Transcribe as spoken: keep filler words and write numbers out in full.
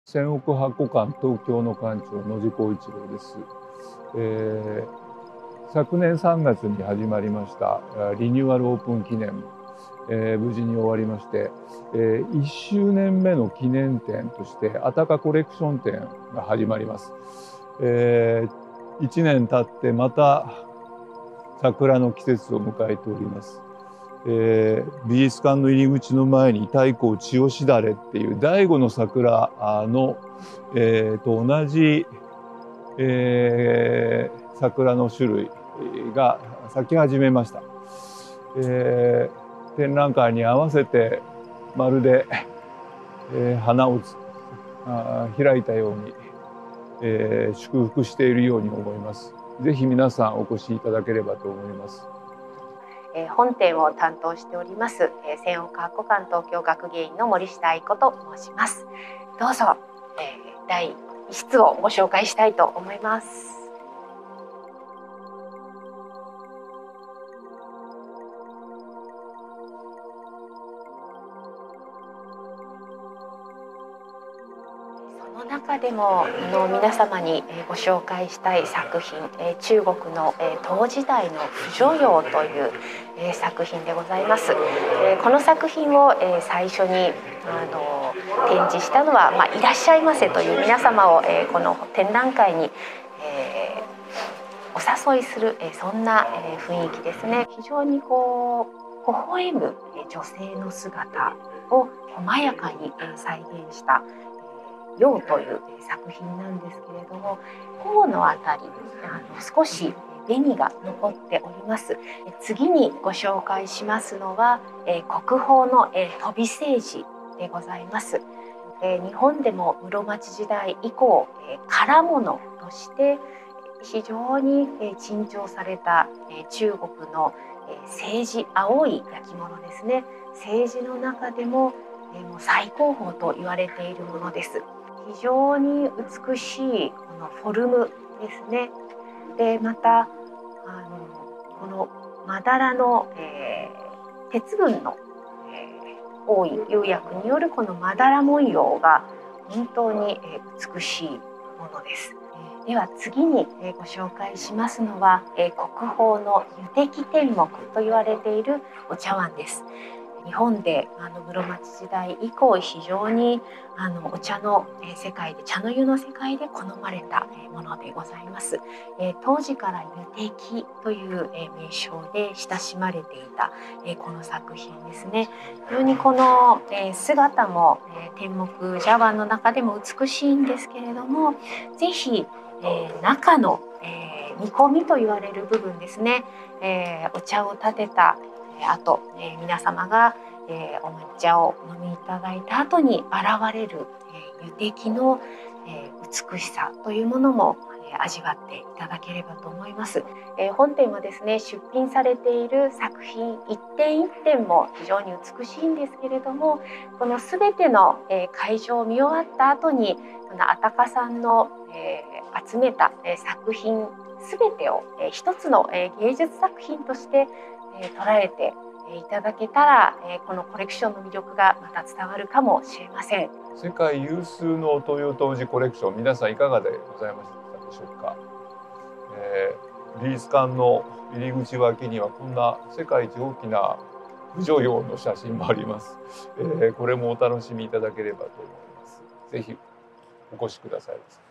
千億箱館東京の館長野地光一郎です、えー、昨年さんがつに始まりましたリニューアルオープン記念、えー、無事に終わりまして、えー、いっしゅうねんめの記念展としてあたかコレクション展が始まります、えー、いちねん経ってまた桜の季節を迎えております。えー、美術館の入り口の前に太閤千代しだれっていう醍醐の桜の、えー、と同じ、えー、桜の種類が咲き始めました。えー、展覧会に合わせてまるで、えー、花をあ開いたように、えー、祝福しているように思います。ぜひ皆さんお越しいただければと思います。 本展を担当しております千億箱館東京学芸員の森下愛子と申します。どうぞ、えー、だいいっ室をご紹介したいと思います。その中でもあの皆様にご紹介したい作品、中国の唐時代の不女陽という作品でございます。この作品を最初にあの展示したのは、まあ、いらっしゃいませという皆様をこの展覧会にお誘いするそんな雰囲気ですね。非常にこう微笑む女性の姿を細やかに再現した陽という作品なんですけれども、頬のあたりあの少し紅が残っております。次にご紹介しますのは国宝の飛び青磁でございます。日本でも室町時代以降唐物として非常に珍重された中国の青磁、青い焼き物ですね。青磁の中でも最高峰と言われているものです。非常に美しいこのフォルムですね。でまたあのこのまだらの、えー、鉄分の、えー、多い釉薬によるこのまだら文様が本当に、えー、美しいものです。では次にご紹介しますのは国宝の湯滴天目と言われているお茶碗です。日本であの室町時代以降非常にあのお茶の世界で茶の湯の世界で好まれたものでございます。当時から湯滴という名称で親しまれていたこの作品ですね。非常にこの姿も天目茶碗の中でも美しいんですけれども、ぜひ中の見込みと言われる部分ですね、お茶を立てたあと、えー、皆様が、えー、お抹茶をお飲みいただいた後に現れる、えー、湯滴の、えー、美しさというものも、えー、味わっていただければと思います。えー、本展はですね、出品されている作品一点一点も非常に美しいんですけれども、このすべての、えー、会場を見終わった後にこのあたかさんの、えー、集めた、えー、作品すべてを、えー、一つの、えー、芸術作品として捉えていただけたら、このコレクションの魅力がまた伝わるかもしれません。 世界有数の東洋陶磁コレクション、皆さんいかがでございましたでしょうか。えー、美術館の入り口脇にはこんな世界一大きな不女陽の写真もあります、えー、これもお楽しみいただければと思います。ぜひお越しください。